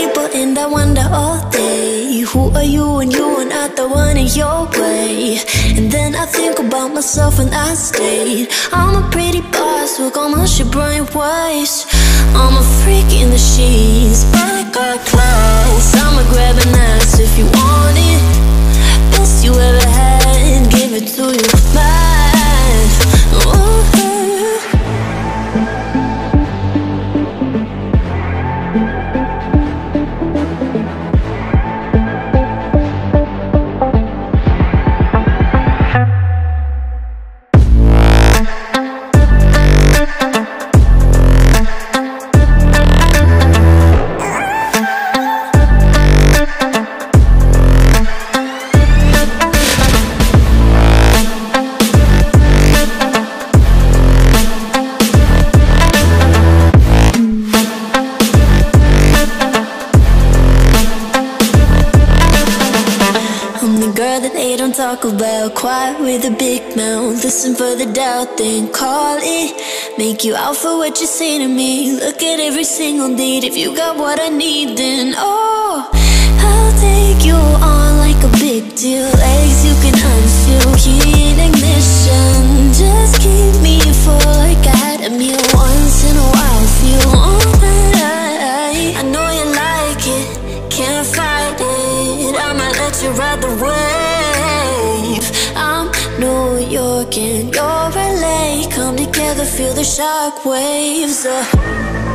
people and I wonder all day, who are you and you are not the one in your way. And then I think about myself and I state, I'm a pretty boss with all my shit brain waves. I'm a freak in the sheets, but I got class. I'ma grab an ass if you want it. Best you ever had, give it to you mad. Ooh. Talk about, quiet with a big mouth. Listen for the doubt, then call it. Make you out for what you say to me. Look at every single date. If you got what I need, then oh, I'll take you on like a big deal. Legs you can unseal, key in ignition. Just keep me full like I had a meal once in a while. Feel all that I know you like it, can't fight it. I'ma let you ride the wave. I'm New York and you're LA. Come together, feel the shock waves.